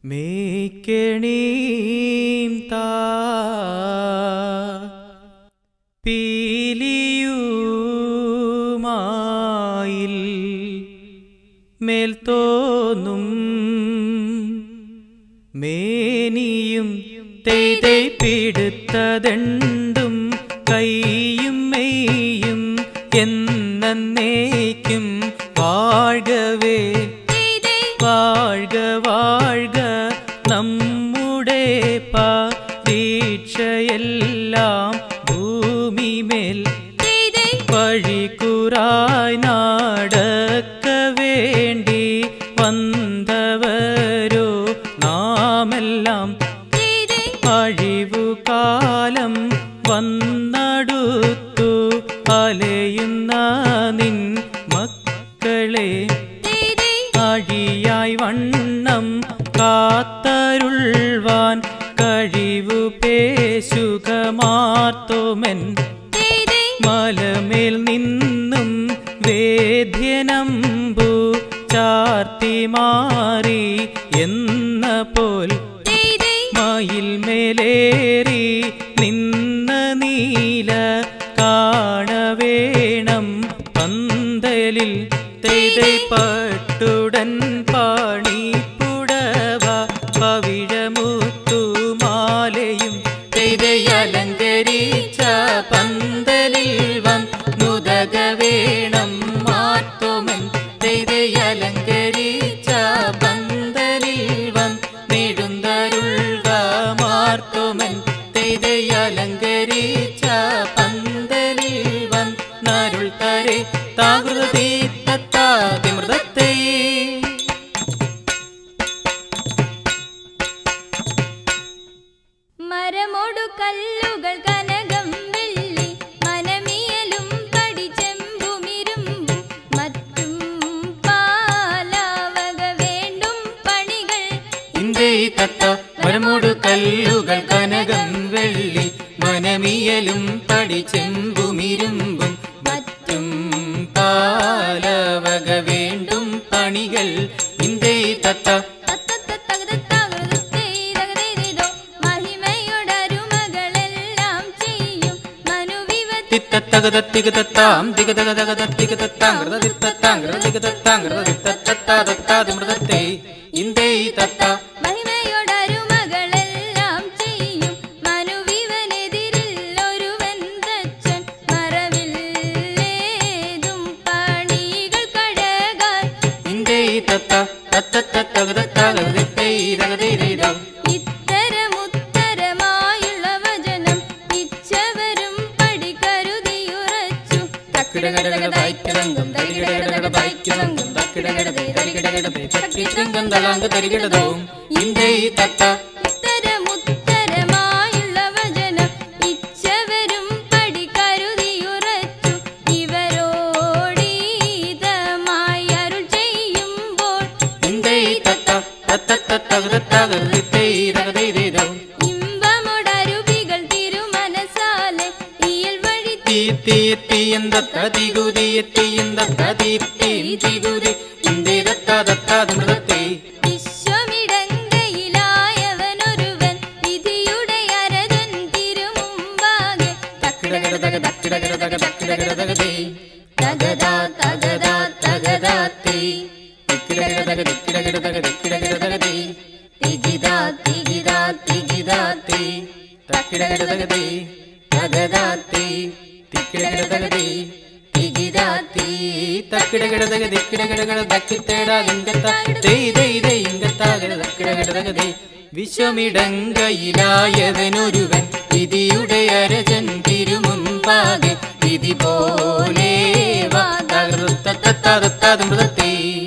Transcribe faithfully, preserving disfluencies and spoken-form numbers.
മേക്കെണീം താ പീലിയുമായിൽ മേൽത്തോന്നും മേനിയും തെയ്തൈ പിടുത്തതെണ്ടും കൈയും മെയ്യും എന്നേക്കും വാഴ്കവേ വാഴ്ക വാഴ്ക നമ്മുടെ പരീക്ഷയെല്ലാം ഭൂമിമേൽ വഴിക്കുറായി നടക്ക വേണ്ടി വന്നവരോ നാമെല്ലാം അഴിവുകാലം വന്നടുത്തു അലയുന്ന നിൻ മക്കളെ അഴിയായി വണ്ണം കാത്തരുൾവാൻ കഴിവു പേശുക മാർത്തോമൻ മലമേൽ നിന്നും വേദ്യനമ്പു ചാർത്തി മാറി എന്ന പോൽ മയിൽ മേലേറി നിന്ന നീല കാണവേണം പന്തലിൽ തെയ്തൈ പട്ടുടൻ പാണിപ്പുടവ പവിഴമുത്തുമാലയും തെയ്തൈ അലങ്കരിച്ച പന്തലിൽ വന്നുദക വേണം മാർത്തോമൻ തെയ്തൈ അലങ്കരിച്ച പന്തലിൽ വന്നിടുന്തരുൾക മാർത്തോമൻ തെയ്തൈ അലങ്കരിച്ച പന്തലിൽ വന്നരുൾ തരേ താകൃതി തത്താതിമൃതത്തെ മരമോടു കല്ലുകൾ കനകം വെള്ളി മനമിയലും പടിച്ചെമ്പുമിരുമ്പും മറ്റും പാലാവക വേണ്ടും പണികൾ ഇന്ദേ തത്ത മരമോടു കല്ലുകൾ കനകം വെള്ളി മനമിയലും പടിച്ചെമ്പുമിരുമ്പും മറ്റും പാലവക വേണ്ടും പണികൾ ഇന്ദേ തത്ത തിത്തത്തകതത്തികതത്താം തികതകതത്തികതത്താം ഇന്ദേ തത്ത മഹിമയോടരുമകളെല്ലാം ചെയ്യും മനുവിവനെതിരിൽ ഒരുവൻ തച്ചൻ മറവില്ലേതും പണികൾ കഴകാൻ ഇന്ദേ തത്ത തത്തത്തകതത്തകതത്തകതത്തൈതകതൈതൈതം ഇത്തരമുത്തരമായുള്ള വചനം ഇച്ഛവരും പടികരുതിയുറച്ചു തക്കിടകടകടതായിക്കലങ്കം തരികിടകടകടതായിക്കലങ്കം തക്കിടകടതൈ തരികിടകടതൈ തക്കിടകടം തലാങ്ക തരികിടതവും ഇന്ദേ തത്ത ഇത്തരമുത്തരമായുള്ള വചനം ഇച്ഛവരും പടികരുതിയുറച്ചു ഇവരോടീതമായി അരുൾ ചെയ്യുമ്പോൾ ഇന്ദേ തത്ത തത്തത്തകതത്തകതത്തൈതകതൈതൈതം ഇമ്പമുടരുവികൾ തിരുമനസാലെ ഇയൽ വഴി തീയന്തത്ത തികുതിയ തീയന്തത്ത തീർത്തിയും തികുതി ഇന്ദേ ദത്ത ദത്താതമൃതത്തെ വിശ്വമിടങ്കയിലായവനൊരുവൻ വിധിയുടെ അരജൻ തിരുമുമ്പാകെ തക്കിടകടതക തക്കിടകടതക തക്കിടകടതകതേ തകതാ തകതാ തകതാത്തേ തിക്കിടകടതക തിക്കിടകടതക തിക്കിടകടതകതേ തികിതാ തികിതാ തികിതാത്തേ തക്കിടകടതകതേ തകതാത്തേ തിക്കിടകടതകതേ തികിതാത്തേ തക്കിടകടതക തിക്കിടകടകട തക്കിത്തേടാ ഇങ്കത്ത തെയ്തൈതൈ ഇങ്കത്താകര തക്കിടകടതകതേ വിശ്വമിടങ്കയിലായവനൊരുവൻ വിധിയുടെ അരജൻ തിരുമുൻപാകെ വിധി പോലെ വാ തകൃത്തത്തത്താതത്താതമൃതത്തെ